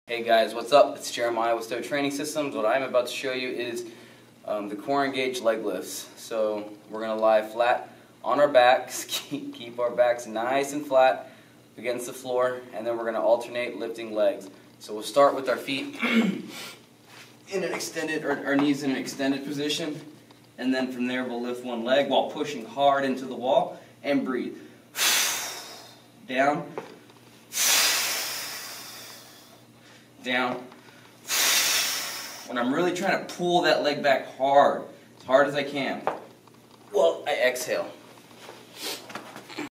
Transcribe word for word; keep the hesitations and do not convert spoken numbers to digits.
Hey guys, what's up? It's Jeremiah with Stowe Training Systems. What I'm about to show you is um, the core engaged leg lifts. So we're going to lie flat on our backs, keep our backs nice and flat against the floor, and then we're going to alternate lifting legs. So we'll start with our feet in an extended, or our knees in an extended position, and then from there we'll lift one leg while pushing hard into the wall and breathe. Down. Down. When I'm really trying to pull that leg back hard, as hard as I can, well, I exhale.